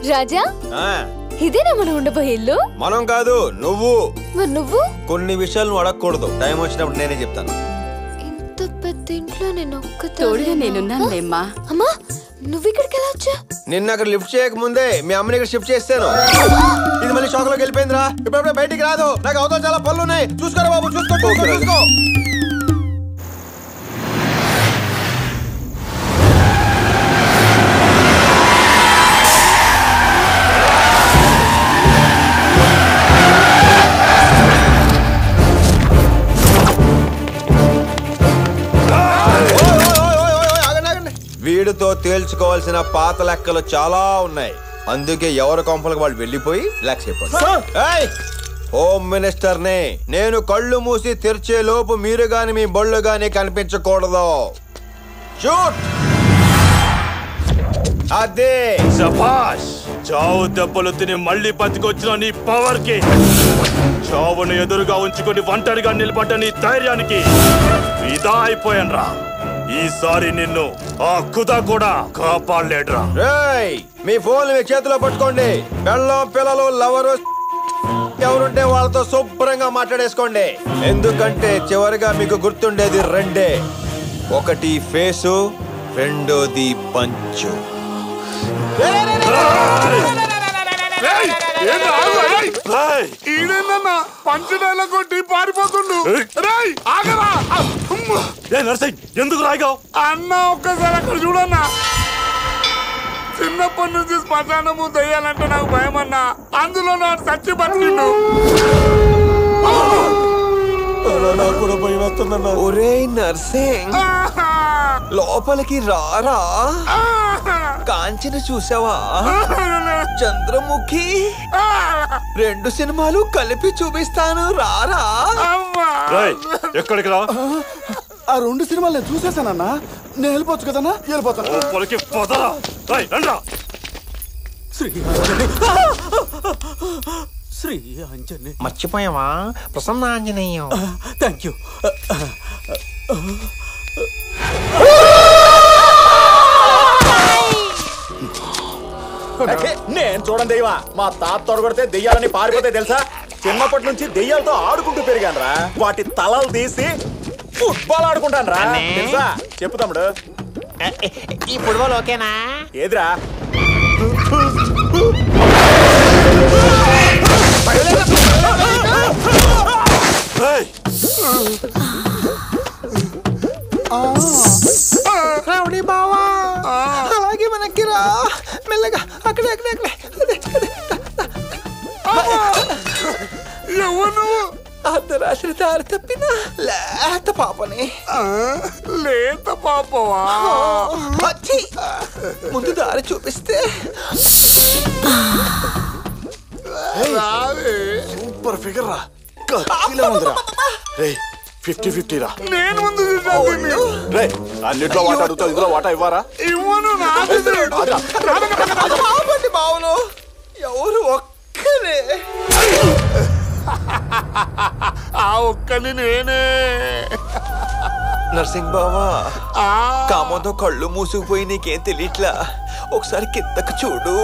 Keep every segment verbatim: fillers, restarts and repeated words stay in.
రాజా ఇదేనా మనం ఉండబోయే ఇల్లు? మనం కాదు నువ్వు. మరి నువ్వు? కొన్ని విషయాలు అడగకూడదు, టైం వచ్చినప్పుడు నేనే చెప్తాను. ఇంత పెద్ద ఇంట్లో నేను ఒక్కదాన్నే. తోడుగా నేనున్నానులేమ్మా. అమ్మా నువ్వు ఇక్కడికి ఎలా వచ్చా? నిన్న అక్కడ లిఫ్ట్ చేయక ముందే మీ అమ్మని ఇక్కడ షిఫ్ట్ చేస్తాను. ఇది మళ్ళీ షాక్ లోకి వెళ్ళిపోయిందిరా. ఇప్పుడు బయటికి రాదు, నాకు అవతల చాలా పనులు ఉన్నాయి. చూసుకోరా బాబు, చూసుకో చూసుకో చూసుకో. వీడితో తేల్చుకోవాల్సిన పాత లెక్కలు చాలా ఉన్నాయి. అందుకే ఎవరి కొంపలకు వాళ్ళు వెళ్ళిపోయి రిలాక్స్ అయిపోయి. హోమ్ మినిస్టర్ నే నేను కళ్ళు మూసి తెరిచే లోపు మీరు గాని మీ బళ్ళు గాని కనిపించకూడదు. షూట్. అదే శభాష్. చావు దెబ్బలు తిని మళ్ళీ బతికొచ్చిన నీ పవర్ కి, చావును ఎదురుగా ఉంచుకొని ఒంటరిగా నిలబడ్డ నీ ధైర్యానికి ఇదా అయిపోయాను రా. ఈసారి నిన్ను ఆ ఖుదా కూడా కాపాడలేడురా. రేయ్ మీ ఫోన్ మీ చేతిలో పట్టుకోండి. పెళ్ళం పిల్లలు లవరు ఎవరుంటే వాళ్ళతో శుభ్రంగా మాట్లాడేసుకోండి. ఎందుకంటే చివరిగా మీకు గుర్తుండేది రెండే, ఒకటి ఫేసు, రెండోది పంచు. పంచు డైలాగ్ కొట్టి పారిపోతుండు. ఎందుకు రాగావు అన్న? ఒక్కసారి అక్కడ చూడన్నా. చిన్నప్పటి నుంచి శ్మశానము దయ్యాలంటే నాకు భయం అన్నా. అందులో నాకు చచ్చి బతికిండు. కూడా భయం వస్తుందన్నా. ఒరే నర్సింగ్, లోపలికి రారా. కాంచన చూసావా? చంద్రముఖి రెండు సినిమాలు కలిపి చూపిస్తాను, రారా. ఎక్కడికి రా? ఆ రెండు సినిమాలు నేను చూసేసానన్నా. నేను వెళ్ళిపోవచ్చు కదన్నా? వెళ్ళిపోతాను. శ్రీ ఆంజనేయ. మర్చిపోయావా? ప్రసన్న ఆంజనేయం. Thank you. నేను చూడండి దెయ్యమా. మా తాత తొడగొడితే దెయ్యాలని పారిపోతే తెలుసా? చిన్నప్పటి నుంచి దెయ్యాలతో ఆడుకుంటూ పెరిగాను రా. వాటి తలలు తీసి ఫుట్బాల్ ఆడుకుంటాను రా. తెలుసా? చెప్పు తమ్ముడు. ఈ ఫుట్బాల్ ఓకేనా? ఏదిరా? రావుడి బావా, అలాగే మనకి రా. మెల్లగా అక్కడే అక్కడే అక్కడే. ఎవరు? అర్ధరాత్రి దారి తప్పిన లేత పాపని. లేత పాపవా? ముందు దారి చూపిస్తే. సూపర్ ఫిగర్ రా. ఫిఫ్టీ ఫిఫ్టీ రా. నేను ముందు అన్నిట్లో వాట అడుగుతావు, ఇందులో వాటా ఇవ్వరా? ఇవ్వను. బావులు ఎవరు ఒక్కరే. ఆ ఒక్కని నేనే. నర్సింగ్ బావా, కామంతో కళ్ళు మూసుకుపోయి నీకేం తెలియట్లా. ఒకసారి కిందకు చూడు.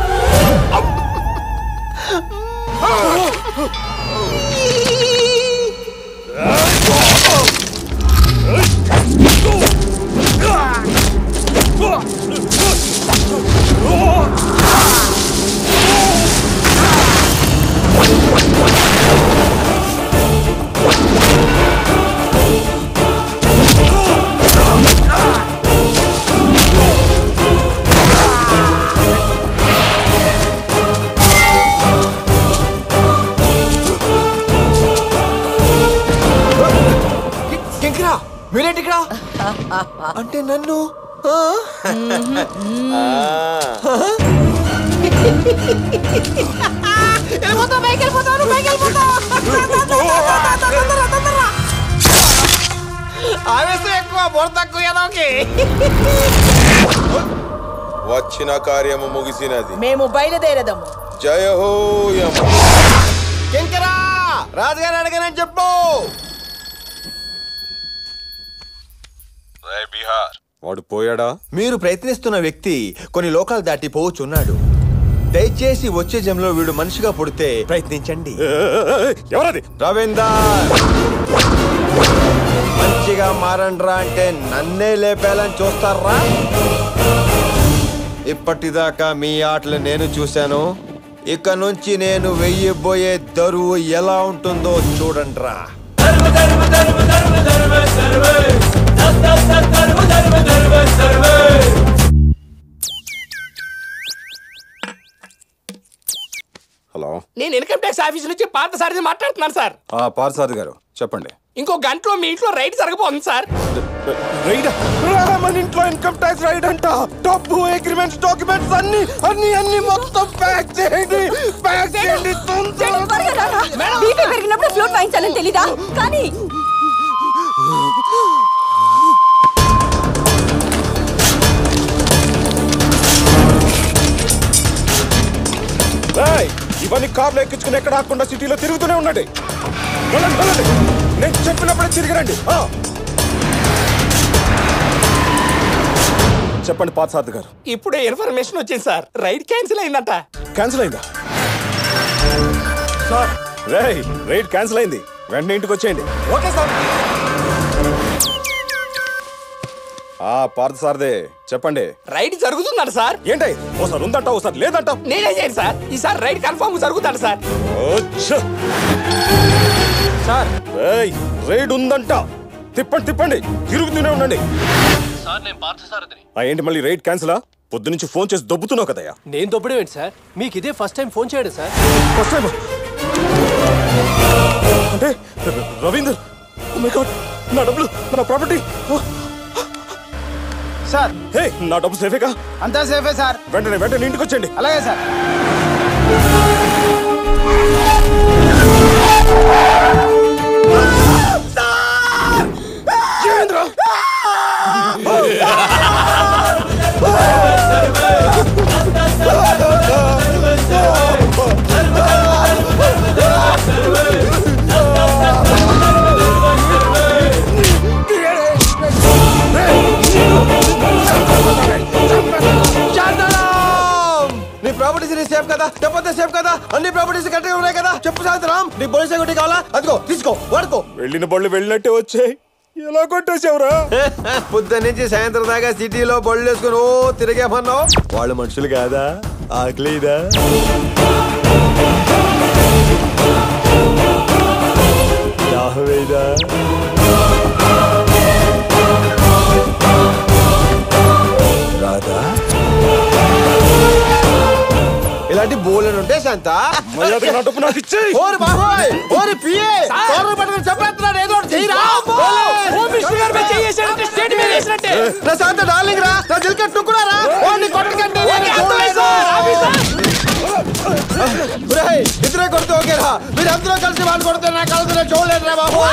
మీరేంటి ఇక్కడ? అంటే నన్ను ఆవేశం ఎక్కువ, బోర్ తక్కువ. వచ్చిన కార్యము ముగిసినది, మేము బయలుదేరదము. జయ హో యమ. కింకరా రాజుగారు అడగనని చెప్పు. వాడు పోయాడా? మీరు ప్రయత్నిస్తున్న వ్యక్తి కొన్ని లోకాలు దాటి పోవచ్చున్నాడు. దయచేసి వచ్చే జన్మలో వీడు మనిషిగా పుడితే ప్రయత్నించండి. ఎవరది? రవీందర్, మంచిగా మారండ్రా అంటే నన్నే లేపేయాలని చూస్తారా? ఇప్పటిదాకా మీ ఆటలు నేను చూశాను. ఇక నుంచి నేను వెయ్యబోయే దరువు ఎలా ఉంటుందో చూడండ్రా. హలో, నేను ఇన్కమ్ ట్యాక్స్ ఆఫీస్ నుంచి పార్థ సారథి మాట్లాడుతున్నాను సార్. పార్థసారథి గారు చెప్పండి. ఇంకో గంటలో మీ ఇంట్లో రైడ్ జరగబోతుంది సార్. రైడ్? మన ఇంట్లో ఇన్కమ్ ట్యాక్స్ రైడ్ అంట. డబ్బు, అగ్రిమెంట్స్, డాక్యుమెంట్స్ అన్ని అన్ని అన్ని మొత్తం ప్యాక్ చేయండి, ప్యాక్ చేయండి. బీపీ పెరిగినప్పుడు ఫ్లూట్ వాయించాలని తెలీదా? కానీ ఇవన్నీ కార్లు ఎక్కించుకుని ఎక్కడ ఆకుండా సిటీలో తిరుగుతూనే ఉండండి. నేను చెప్పినప్పుడే తిరిగిరండి. చెప్పండి పార్థసారథి గారు. ఇప్పుడే ఇన్ఫర్మేషన్ వచ్చింది సార్, రైడ్ క్యాన్సిల్ అయిందంట. క్యాన్సిల్ అయిందా సార్? రేయ్, రైడ్ క్యాన్సిల్ అయింది, వెంటనే ఇంటికి వచ్చేయండి. Okay sir. ఆ పార్థసారథి చెప్పండి. రైడ్ జరుగుతుందంట సార్. ఏంటి ఓసారి ఉందంట ఓసారి లేదంట? నేనే చేయండి సార్, ఈసారి రైడ్ కన్ఫర్మ్ జరుగుతుందంట సార్. సార్ రైడ్ ఉందంట, తిప్పండి తిప్పండి, తిరుగుతూనే ఉండండి. సార్ నేను పార్థసారథిని. ఏంటి మళ్ళీ రైడ్ క్యాన్సిలా? పొద్దు నుంచి ఫోన్ చేసి దొబ్బుతున్నావు కదయ్యా. నేను దొబ్బడం ఏంటి సార్? మీకు ఇదే ఫస్ట్ టైం ఫోన్ చేయడం సార్. ఫస్ట్ టైం అంటే రవీందర్, ఓ మై గాడ్, నా డబ్బులు, నా ప్రాపర్టీ. సార్ హే, నా డబ్బు సేఫేగా? అంతా సేఫే సార్. వెంటనే వెంటనే ఇంటికి వచ్చేయండి. అలాగే సార్. నీ ప్రాపర్టీస్ నీ సేఫ్ కదా? చెప్పొద్దు సేఫ్ కదా? అన్ని ప్రాపర్టీస్ కరెక్ట్గా ఉన్నాయి కదా? చెప్పు శాంతరామ్, నీ పోలీస్ సెక్యూరిటీ కావాలా? అదిగో తీసుకో, వాడుకో. వెళ్ళిన బళ్ళు వెళ్ళినట్టే వచ్చాయి, ఎలా కొట్టేసావురా? పొద్దు నుంచి సాయంత్రం దాకా సిటీలో బళ్ళు వేసుకుని ఓ తిరిగేమన్నావు. వాళ్ళు మనుషులు కాదా? ఆకలిదా? దాహమేదా? రాదా? ఇలాంటి బోలను ఉంటే శాంత ఓరి బాబోయ్, ఓరి పిఏ తోరలు పట్టుకుని చెప్పేస్తున్నాడు, ఏదో ఒకటి చెయ్యిరా. నా శాంత డార్లింగ్ రా, నా దిల్క టుక్కురారా, ఓన్ని కొట్టకండి. ఇద్దరే కొడితే ఓకేరా, మీరు అందరూ కలిసి వాళ్ళు కొడితే నా కలుతున్నా చూడలేదు రా బాబు.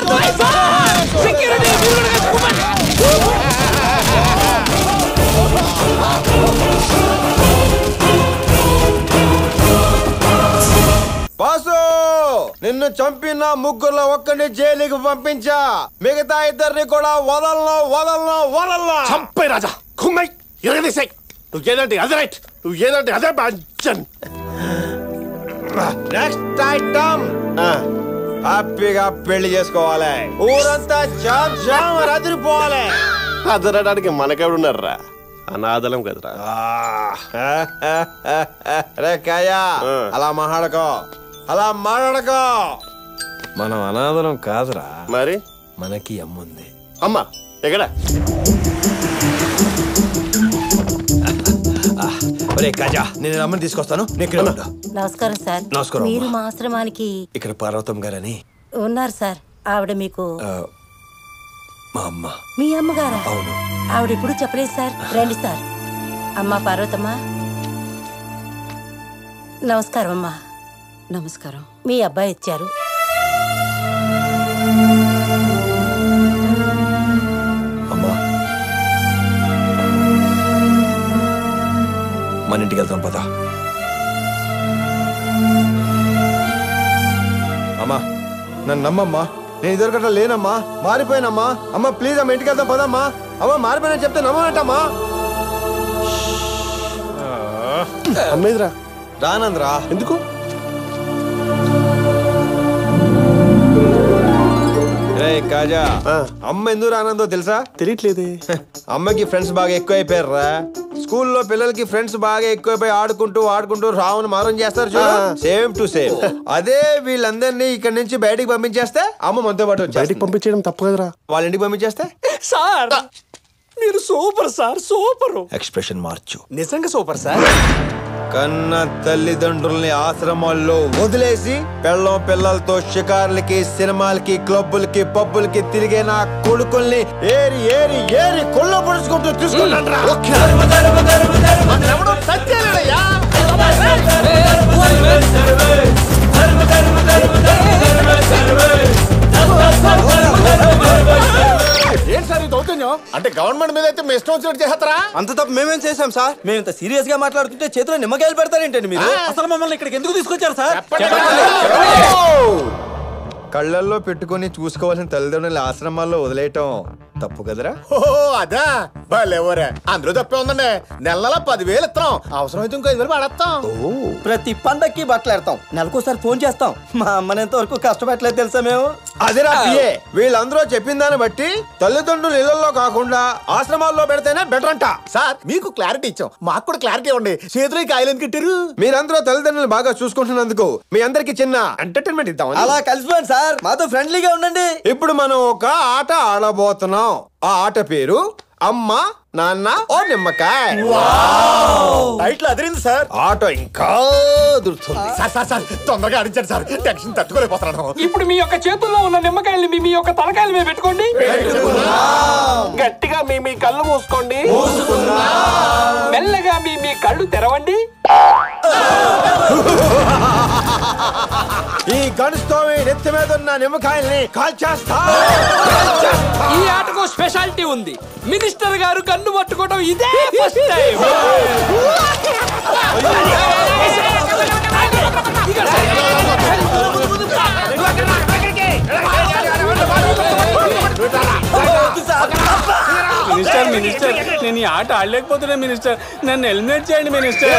బాసు, నిన్ను చంపిన ముగ్గురులో ఒక్కడిని జైలుకి పంపించా, మిగతా ఇద్దరిని కూడా వదలను వదలను వదలను. చంపే రాజా, కుమ్మై ఎరగదీసే. నువ్వు ఏదంటే అదే రైట్, నువ్వు ఏదంటే అదే బాంచన్. నెక్స్ట్ ఐటమ్, హ్యాపీగా పెళ్లి చేసుకోవాలి, ఊరంతా జామ్ జామ్ అదిరిపోవాలి. అదరడానికి మనకెవడున్నారా? అనాథలం కదరా. రే కాయా, అలా మాట్లాడకో, అలా మాట్లాడకో. మనం అనాథలం కాదురా, మరి మనకి అమ్ముంది. అమ్మా ఎక్కడ? ఒరే కాజా, నేను అమ్మని తీసుకొస్తాను. నమస్కారం సార్. నమస్కారం. మీరు మా ఆశ్రమానికి ఇక్కడ పార్వతం గారని ఉన్నారు సార్. ఆవిడ మీకు మా అమ్మ. మీ అమ్మగారా? అవును. ఆవిడ ఎప్పుడు చెప్పలేదు సార్. రండి సార్. అమ్మా పార్వతమ్మా, నమస్కారం అమ్మా. నమస్కారం. మీ అబ్బాయి ఇచ్చారు. అమ్మా, మన ఇంటికి వెళ్తాం పదా. అమ్మా నన్ను నమ్మమ్మా, నేను ఇదివరకట్లా లేనమ్మా, మారిపోయానమ్మా. అమ్మ ప్లీజ్ అమ్మ, ఇంటికి వెళ్తాం పదమ్మా. అమ్మ మారిపోయినా చెప్తే నమ్మనంటమ్మా. అమ్మేదిరా రానంద్రా. ఎందుకు? రే కాజా, అమ్మ ఎందుకు రానందో తెలుసా? తెలియట్లేదే. అమ్మకి ఫ్రెండ్స్ బాగా ఎక్కువ అయిపోయారా. స్కూల్లో పిల్లలకి ఫ్రెండ్స్ బాగా ఎక్కువైపోయి ఆడుకుంటూ ఆడుకుంటూ రావును మారం చేస్తారు చూడు, సేమ్ టు సేమ్ అదే వీళ్ళందరినీ ఇక్కడ నుంచి బయటికి పంపించేస్తే అమ్మ మనతో పాటు బయటికి పంపించడం తప్పు కదరా. వాళ్ళ ఇంటికి పంపించేస్తే సార్ మీరు సూపర్ సార్, సూపర్. ఎక్స్ప్రెషన్ మార్చు. నిజంగా సూపర్ సార్. కన్న తల్లిదండ్రుల్ని ఆశ్రమాల్లో వదిలేసి పెళ్ళం పిల్లలతో షికార్లకి, సినిమాలకి, క్లబ్బులకి, పబ్బులకి తిరిగే నా కొడుకుల్ని ఏరి ఏరి ఏరి కొల్ల పొడుచుకుంటూ తీసుకుంటాను. ఏం సార్ ఈ దౌర్జన్యం? అంటే గవర్నమెంట్ మీద అయితే మీ ఇష్టం వచ్చినట్టు చేస్తారా? అంత తప్పు మేమేం చేసాం సార్? మేము ఇంత సీరియస్ గా మాట్లాడుతుంటే చేతిలో నిమ్మకాయలు పెడతారేంటండి మీరు? అసలు మమ్మల్ని ఇక్కడికి ఎందుకు తీసుకొచ్చారు సార్? కళ్ళల్లో పెట్టుకుని చూసుకోవాల్సిన తల్లిదండ్రుల ఆశ్రమాల్లో వదిలేయటం తప్పు కదరా? ఓహో అదా వాళ్ళెవరే, అందులో తప్పే ఉందండి. నెల నెల పదివేలు ఇస్తాం, అవసరమైతే ఇంకో ఐదు వేలు పడేస్తాం. ప్రతి పండక్కి బట్టలు ఎడతాం, నెలకోసారి ఫోన్ చేస్తాం. మా అమ్మని ఎంత వరకు కష్టపెట్టలేదు తెలుసా మేము? అదేరా పిఏ, వీళ్ళందరూ చెప్పిన దాన్ని బట్టి తల్లిదండ్రులు ఇళ్లలో కాకుండా ఆశ్రమాల్లో పెడితేనే బెటర్ అంట. సార్ మీకు క్లారిటీ ఇచ్చాం, మాకు కూడా క్లారిటీ ఇవ్వండి. చేతిలో కాయలు ఎందుకు కట్టారు? మీరందరూ తల్లిదండ్రులు బాగా చూసుకుంటున్నందుకు మీ అందరికి చిన్న ఎంటర్టైన్మెంట్ ఇద్దాం. అలా కలిసిపోండి సార్, మాతో ఫ్రెండ్లీగా ఉండండి. ఇప్పుడు మనం ఒక ఆట ఆడబోతున్నాం. ఆ ఆట పేరు అమ్మ నాన్న ఓ నిమ్మకాయ. టైటిల్ అదిరింది సార్. ఆట ఇంకా దురుతుంది. సార్ సార్ సార్ తొందరగా ఆడించండి సార్, టెన్షన్ తట్టుకోలేకపోతున్నాను. ఇప్పుడు మీ యొక్క చేతుల్లో ఉన్న నిమ్మకాయల్ని మీ మీ యొక్క తలకాయల మీద పెట్టుకోండి. గట్టిగా మీ మీ కళ్ళు మూసుకోండి. మెల్లగా మీ మీ కళ్ళు తెరవండి. ఈ గడుస్తో నెత్తి మీద ఉన్న నిమ్మకాయల్ని కాల్చేస్తా. ఈ ఆటకు స్పెషాలిటీ ఉంది. మినిస్టర్ గారు కన్ను పట్టుకోవడం ఇదే ఫస్ట్ టైం. మినిస్టర్ మినిస్టర్ నేను ఈ ఆట ఆడలేకపోతున్నా మినిస్టర్, నన్ను ఎలిమినేట్ చేయండి మినిస్టర్.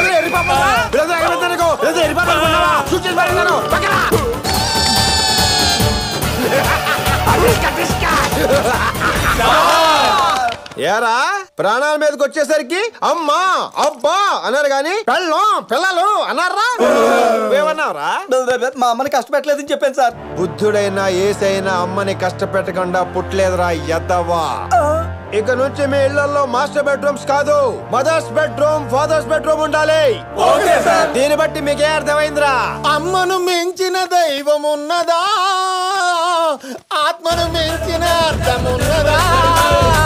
ఏరా ప్రాణాల మీదకి వచ్చేసరికి అమ్మా అబ్బా అన్నారు గాని పెళ్ళం పిల్లలు అన్నారా? ఏమన్నారా? మా అమ్మని కష్టపెట్టలేదని చెప్పాను సార్. బుద్ధుడైనా ఏసైనా అమ్మని కష్టపెట్టకుండా పుట్టలేదురా ఎద్దవా. ఇక నుంచి మీ ఇళ్లలో మాస్టర్ బెడ్రూమ్స్ కాదు, మదర్స్ బెడ్రూమ్, ఫాదర్స్ బెడ్రూమ్ ఉండాలి. దీన్ని బట్టి మీకే అర్థమైందిరా? అమ్మను మించిన దైవం ఉన్నదా, ఆత్మను మించిన